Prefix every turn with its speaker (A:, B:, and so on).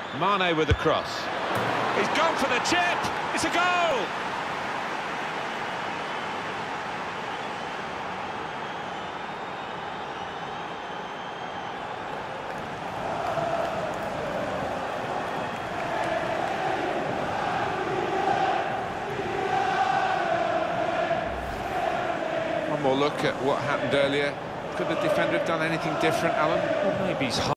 A: Mane with the cross. He's gone for the chip. It's a goal. One more look at what happened earlier. Could the defender have done anything different, Alan?
B: Well, maybe he's